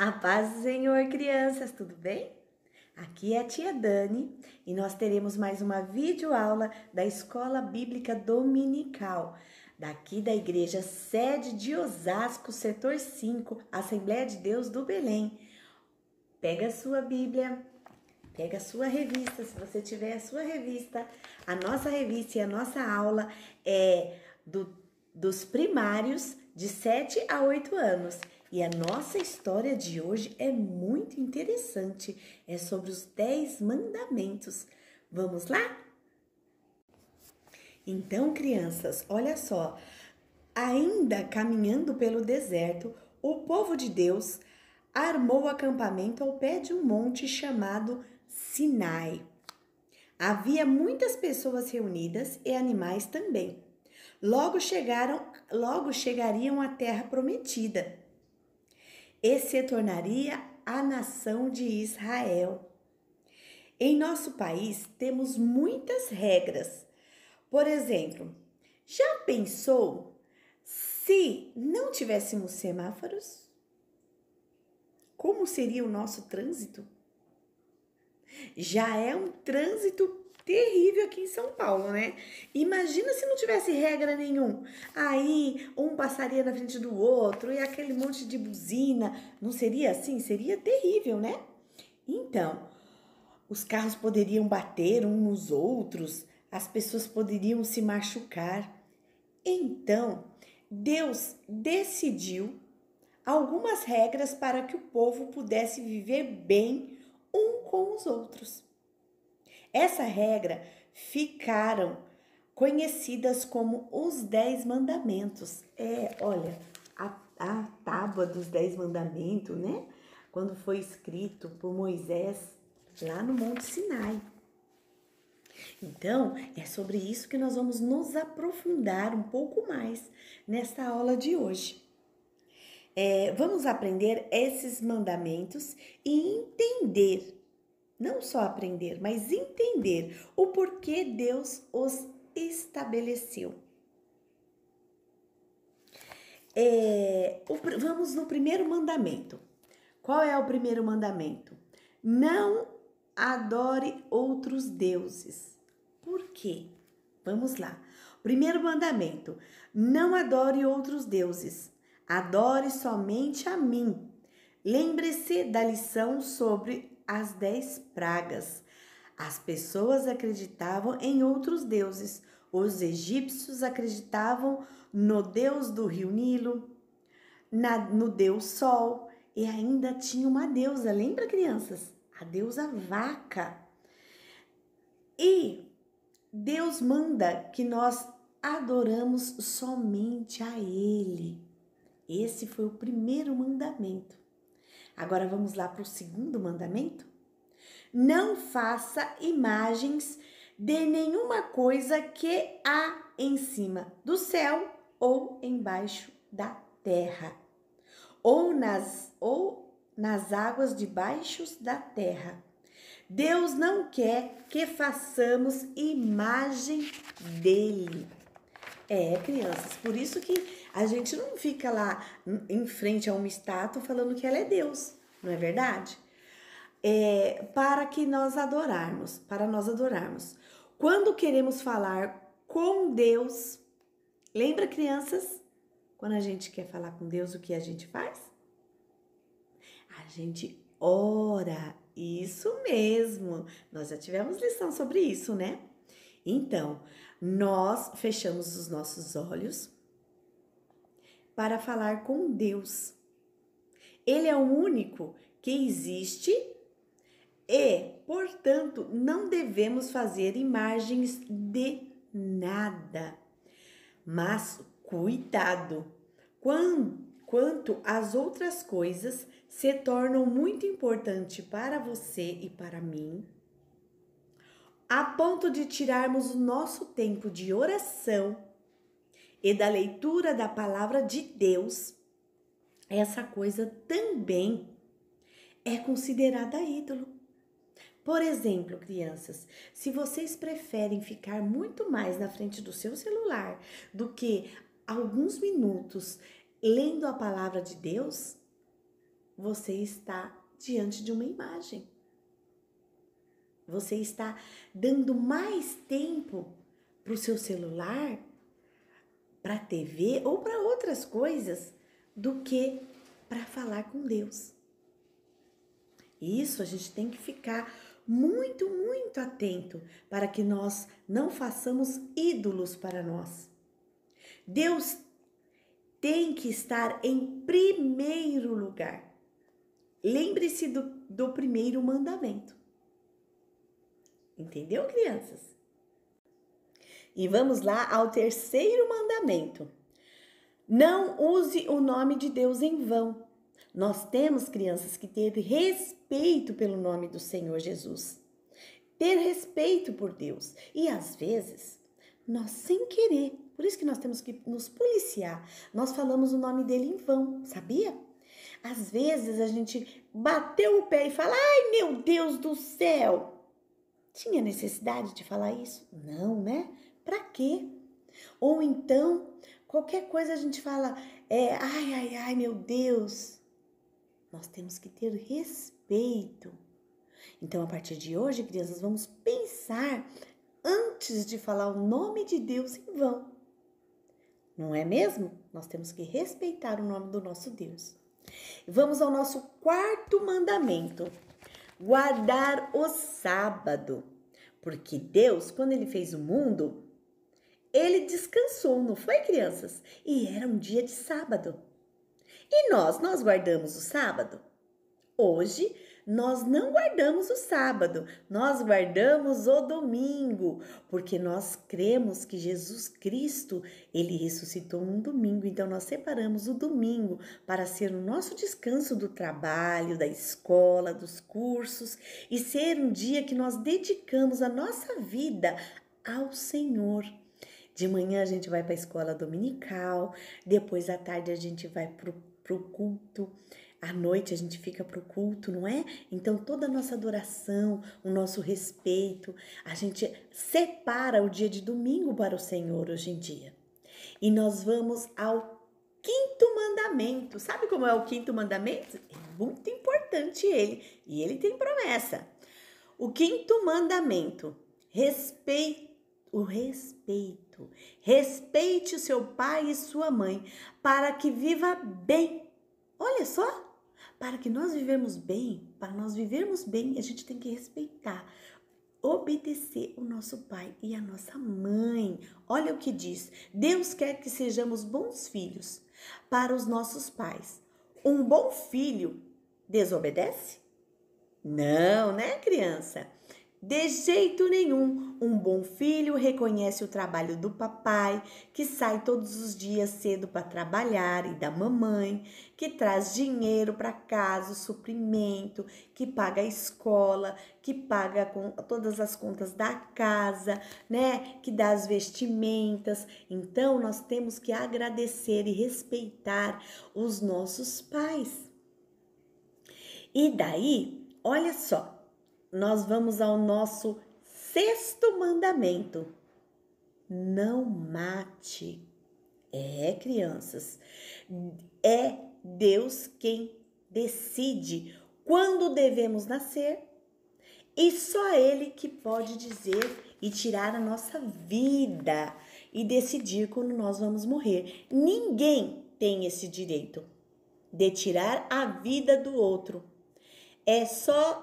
A paz do Senhor, crianças, tudo bem? Aqui é a tia Dani e nós teremos mais uma videoaula da Escola Bíblica Dominical, daqui da Igreja Sede de Osasco, Setor 5, Assembleia de Deus do Belém. Pega a sua Bíblia, pega a sua revista, se você tiver a sua revista. A nossa revista e a nossa aula é dos primários de 7 a 8 anos. E a nossa história de hoje é muito interessante. É sobre os 10 mandamentos. Vamos lá? Então, crianças, olha só. Ainda caminhando pelo deserto, o povo de Deus armou acampamento ao pé de um monte chamado Sinai. Havia muitas pessoas reunidas e animais também. Logo chegariam à terra prometida e se tornaria a nação de Israel. Em nosso país temos muitas regras. Por exemplo, já pensou se não tivéssemos semáforos? Como seria o nosso trânsito? Já é um trânsito terrível aqui em São Paulo, né? Imagina se não tivesse regra nenhum. Aí um passaria na frente do outro e aquele monte de buzina. Não seria assim? Seria terrível, né? Então, os carros poderiam bater uns nos outros, as pessoas poderiam se machucar. Então, Deus decidiu algumas regras para que o povo pudesse viver bem um com os outros. Essa regra ficaram conhecidas como os 10 mandamentos. Olha, a tábua dos 10 mandamentos, né? Quando foi escrito por Moisés lá no Monte Sinai. Então, é sobre isso que nós vamos nos aprofundar um pouco mais nesta aula de hoje. Vamos aprender esses mandamentos e entender. Não só aprender, mas entender o porquê Deus os estabeleceu. Vamos no primeiro mandamento. Qual é o primeiro mandamento? Não adore outros deuses. Por quê? Vamos lá. Primeiro mandamento. Não adore outros deuses. Adore somente a mim. Lembre-se da lição sobre as 10 pragas. As pessoas acreditavam em outros deuses. Os egípcios acreditavam no deus do rio Nilo, no deus Sol e ainda tinha uma deusa, lembra, crianças? A deusa Vaca. E Deus manda que nós adoramos somente a Ele. Esse foi o primeiro mandamento. Agora vamos lá para o segundo mandamento. Não faça imagens de nenhuma coisa que há em cima do céu ou embaixo da terra, ou nas águas debaixo da terra. Deus não quer que façamos imagem dele. Crianças, por isso que a gente não fica lá em frente a uma estátua falando que ela é Deus, não é verdade? Para nós adorarmos. Quando queremos falar com Deus, lembra, crianças? Quando a gente quer falar com Deus, o que a gente faz? A gente ora. Isso mesmo. Nós já tivemos lição sobre isso, né? Então, nós fechamos os nossos olhos para falar com Deus. Ele é o único que existe e, portanto, não devemos fazer imagens de nada. Mas cuidado, quanto às outras coisas se tornam muito importantes para você e para mim, a ponto de tirarmos o nosso tempo de oração e da leitura da palavra de Deus, essa coisa também é considerada ídolo. Por exemplo, crianças, se vocês preferem ficar muito mais na frente do seu celular do que alguns minutos lendo a palavra de Deus, você está diante de uma imagem. Você está dando mais tempo para o seu celular, para a TV ou para outras coisas do que para falar com Deus. Isso a gente tem que ficar muito, muito atento para que nós não façamos ídolos para nós. Deus tem que estar em primeiro lugar. Lembre-se do primeiro mandamento. Entendeu, crianças? E vamos lá ao terceiro mandamento. Não use o nome de Deus em vão. Nós temos, crianças, que ter respeito pelo nome do Senhor Jesus. Ter respeito por Deus. E às vezes, nós sem querer, por isso que nós temos que nos policiar, nós falamos o nome dele em vão, sabia? Às vezes a gente bateu o pé e fala, ai meu Deus do céu! Tinha necessidade de falar isso? Não, né? Pra quê? Ou então, qualquer coisa a gente fala, ai, meu Deus. Nós temos que ter respeito. Então, a partir de hoje, crianças, vamos pensar antes de falar o nome de Deus em vão. Não é mesmo? Nós temos que respeitar o nome do nosso Deus. Vamos ao nosso quarto mandamento. Guardar o sábado. Porque Deus, quando ele fez o mundo, ele descansou, não foi, crianças? E era um dia de sábado. E nós guardamos o sábado? Hoje, nós não guardamos o sábado, nós guardamos o domingo, porque nós cremos que Jesus Cristo, ele ressuscitou num domingo, então nós separamos o domingo para ser o nosso descanso do trabalho, da escola, dos cursos e ser um dia que nós dedicamos a nossa vida ao Senhor. De manhã a gente vai para a escola dominical, depois à tarde a gente vai para o culto, à noite a gente fica para o culto, não é? Então toda a nossa adoração, o nosso respeito, a gente separa o dia de domingo para o Senhor hoje em dia. E nós vamos ao quinto mandamento. Sabe como é o quinto mandamento? É muito importante ele, e ele tem promessa. O quinto mandamento, o respeito. Respeite o seu pai e sua mãe para que viva bem. Olha só, para que nós vivemos bem, a gente tem que respeitar, obedecer o nosso pai e a nossa mãe. Olha o que diz. Deus quer que sejamos bons filhos para os nossos pais. Um bom filho desobedece? Não, né, criança? De jeito nenhum. Um bom filho reconhece o trabalho do papai, que sai todos os dias cedo para trabalhar, e da mamãe, que traz dinheiro para casa, o suprimento, que paga a escola, que paga todas as contas da casa, né? Que dá as vestimentas. Então, nós temos que agradecer e respeitar os nossos pais. E daí, olha só. Nós vamos ao nosso sexto mandamento. Não mate. Crianças, é Deus quem decide quando devemos nascer e só Ele que pode dizer e tirar a nossa vida e decidir quando nós vamos morrer. Ninguém tem esse direito de tirar a vida do outro. É só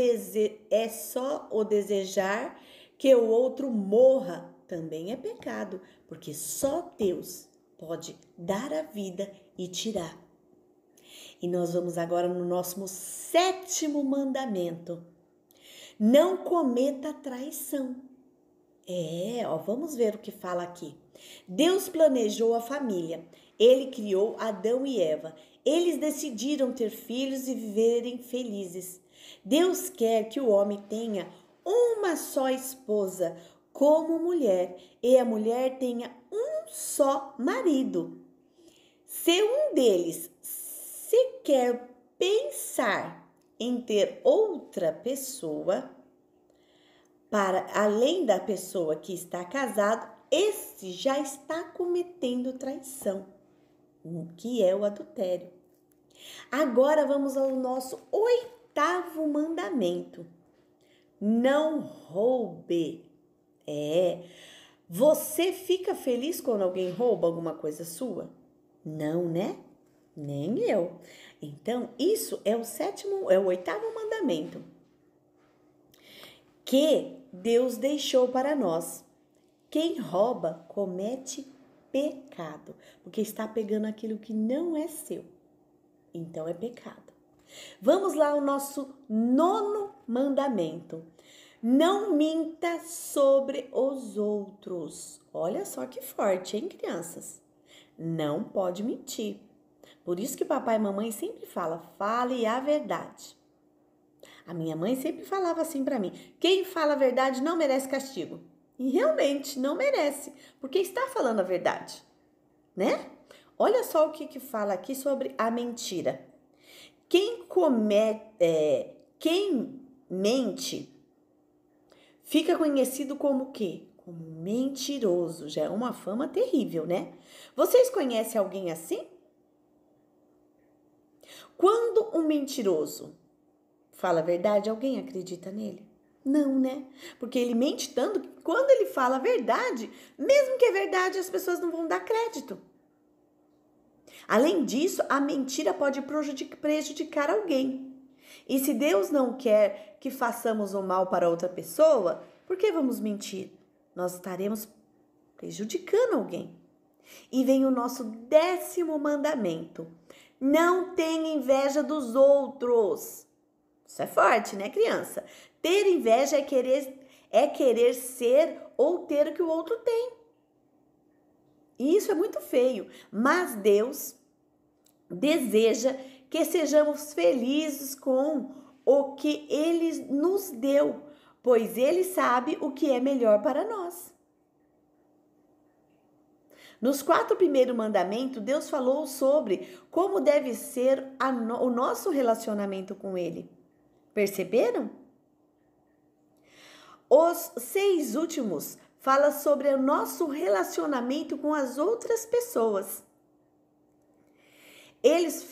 o desejar que o outro morra também é pecado, porque só Deus pode dar a vida e tirar. E nós vamos agora no nosso sétimo mandamento. Não cometa traição. Vamos ver o que fala aqui. Deus planejou a família. Ele criou Adão e Eva. Eles decidiram ter filhos e viverem felizes. Deus quer que o homem tenha uma só esposa como mulher e a mulher tenha um só marido. Se um deles sequer pensar em ter outra pessoa, para além da pessoa que está casado, esse já está cometendo traição, que é o adultério. Agora vamos ao nosso oitavo mandamento. Não roube. Você fica feliz quando alguém rouba alguma coisa sua? Não, né? Nem eu. Então, isso é o oitavo mandamento que Deus deixou para nós. Quem rouba comete pecado, porque está pegando aquilo que não é seu. Então é pecado. Vamos lá ao nosso nono mandamento. Não minta sobre os outros. Olha só que forte, hein, crianças? Não pode mentir. Por isso que papai e mamãe sempre falam, fale a verdade. A minha mãe sempre falava assim para mim, quem fala a verdade não merece castigo. E realmente não merece, porque está falando a verdade, né? Olha só o que fala aqui sobre a mentira. Quem mente fica conhecido como o quê? Como mentiroso. Já é uma fama terrível, né? Vocês conhecem alguém assim? Quando um mentiroso fala a verdade, alguém acredita nele? Não, né? Porque ele mente tanto que quando ele fala a verdade, mesmo que é verdade, as pessoas não vão dar crédito. Além disso, a mentira pode prejudicar alguém. E se Deus não quer que façamos o mal para outra pessoa, por que vamos mentir? Nós estaremos prejudicando alguém. E vem o nosso 10º mandamento. Não tenha inveja dos outros. Isso é forte, né, criança? Ter inveja é querer ser ou ter o que o outro tem. E isso é muito feio. Mas Deus deseja que sejamos felizes com o que Ele nos deu, pois Ele sabe o que é melhor para nós. Nos 4 primeiros mandamentos, Deus falou sobre como deve ser o nosso relacionamento com Ele. Perceberam? Os 6 últimos falam sobre o nosso relacionamento com as outras pessoas. Eles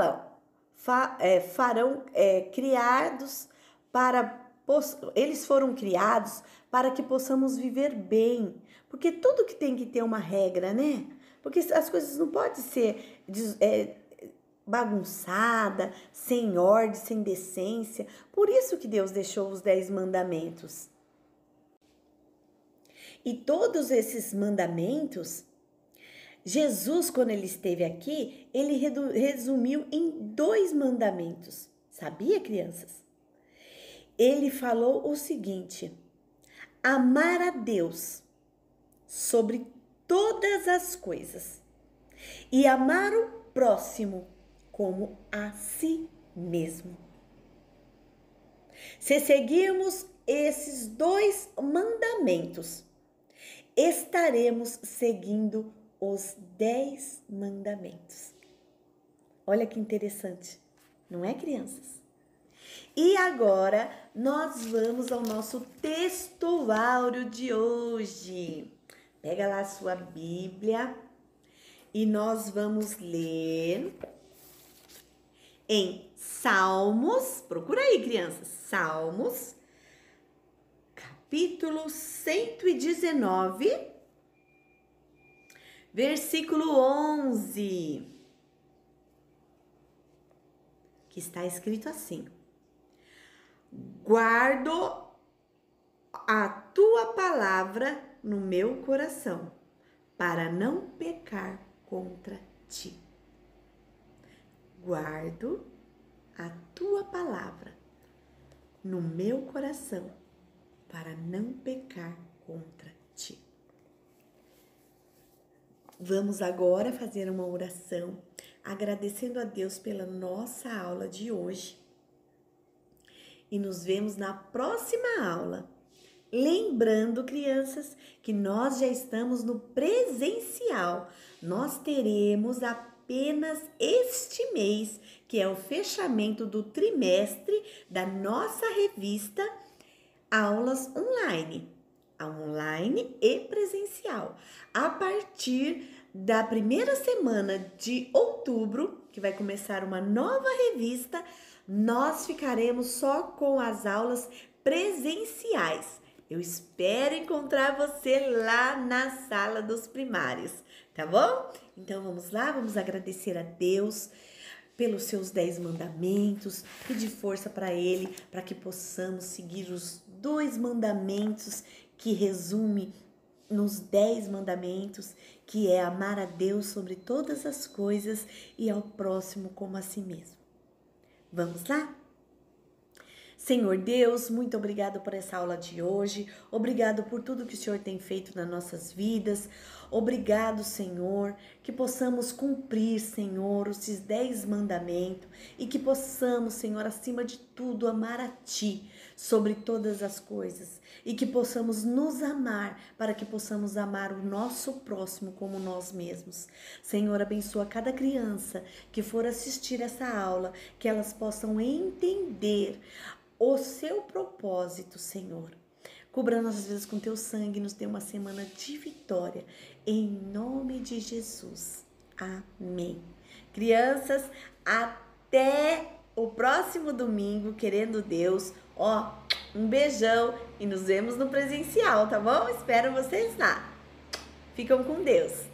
eles foram criados para que possamos viver bem. Porque tudo que tem que ter uma regra, né? Porque as coisas não podem ser bagunçada, sem ordem, sem decência. Por isso que Deus deixou os 10 mandamentos. E todos esses mandamentos, Jesus, quando ele esteve aqui, ele resumiu em 2 mandamentos. Sabia, crianças? Ele falou o seguinte: amar a Deus sobre todas as coisas e amar o próximo como a si mesmo. Se seguirmos esses 2 mandamentos, estaremos seguindo os 10 mandamentos. Olha que interessante, não é, crianças? E agora nós vamos ao nosso texto áureo de hoje. Pega lá a sua Bíblia e nós vamos ler em Salmos, procura aí, crianças, Salmos, capítulo 119, versículo 11, que está escrito assim: guardo a tua palavra no meu coração, para não pecar contra ti. Guardo a tua palavra no meu coração, para não pecar contra ti. Vamos agora fazer uma oração, agradecendo a Deus pela nossa aula de hoje. E nos vemos na próxima aula. Lembrando, crianças, que nós já estamos no presencial. Nós teremos apenas este mês, que é o fechamento do trimestre da nossa revista Aulas Online. Online e presencial. A partir da primeira semana de outubro, que vai começar uma nova revista, nós ficaremos só com as aulas presenciais. Eu espero encontrar você lá na sala dos primários, tá bom? Então vamos lá, vamos agradecer a Deus pelos seus 10 mandamentos, pedir força para Ele, para que possamos seguir os 2 mandamentos que resume nos 10 mandamentos, que é amar a Deus sobre todas as coisas e ao próximo como a si mesmo. Vamos lá? Senhor Deus, muito obrigado por essa aula de hoje, obrigado por tudo que o Senhor tem feito nas nossas vidas, obrigado, Senhor, que possamos cumprir, Senhor, esses 10 mandamentos e que possamos, Senhor, acima de tudo, amar a Ti sobre todas as coisas e que possamos nos amar para que possamos amar o nosso próximo como nós mesmos. Senhor, abençoa cada criança que for assistir essa aula, que elas possam entender o seu propósito, Senhor. Cubra nossas vidas com teu sangue, nos dê uma semana de vitória, em nome de Jesus. Amém. Crianças, até o próximo domingo, querendo Deus. Um beijão e nos vemos no presencial, tá bom? Espero vocês lá. Ficam com Deus.